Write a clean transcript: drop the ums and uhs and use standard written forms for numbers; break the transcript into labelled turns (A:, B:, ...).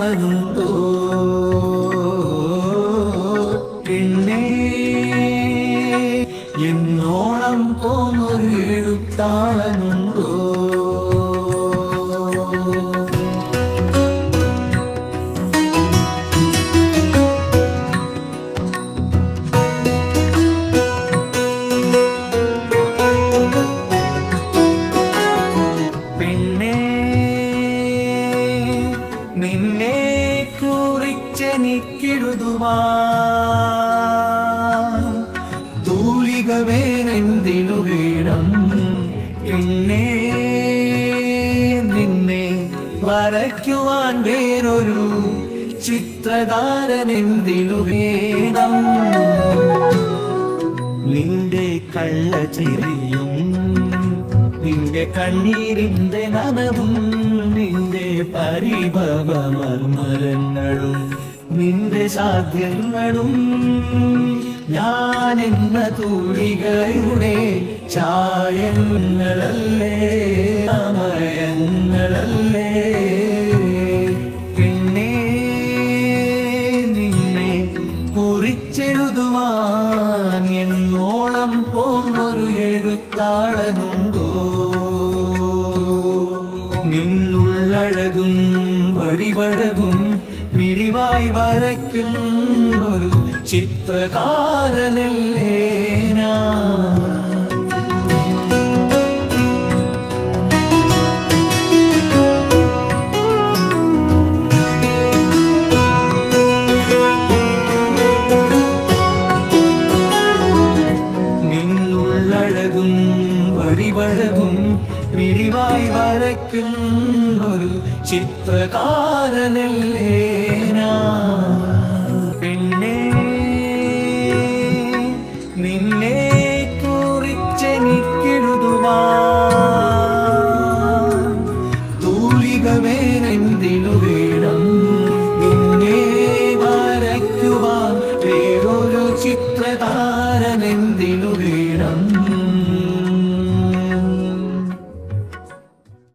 A: താളനുണ്ടോ പിന്നെ എന്നോളം പോന്നൊരു എഴുത്താളനുണ്ടോ നിന്നെ കുറിച്ചെനിക്കെഴുതുവാൻ തൂലിക വേറെന്തിനു വേണം പിന്നെ നിന്നെ വരയ്ക്കുവാൻ വേറൊരു ചിത്രകാരനെന്തിനു വേണം നിന്റെ കള്ളച്ചിരിയും നിന്റെ കണ്ണീരിന്റെ നനവും നിന്റെ പരിഭവമർമരങ്ങളും നിന്റെ സാധ്യങ്ങളും ഞാനെന്ന തൂലികയുടെ ചായങ്ങളല്ലേ അമയങ്ങളല്ലേ പിന്നെ നിന്നെ കുറിച്ചെഴുതുവാൻ എന്നോളം പോന്നൊരു എഴുത്താളനുണ്ടോ നിന്നുള്ളഴകും വഴിവഴകും വിരിവായി വരയ്ക്കും ഒരു ചിത്രകാരനല്ലേ ഞാൻ നിന്നുള്ളഴകും വഴിവഴകും വിരിവായി വരയ്ക്കും ഒരു ചിത്രകാരനല്ലേ പിന്നെ നിന്നെ കുറിച്ചെനിക്കെഴുതുവാൻ തൂലിക വേറെന്തിനു വേണം നിന്നെ വരയ്ക്കുവാൻ വേറൊരു ചിത്രകാരനെന്തിനു വേണം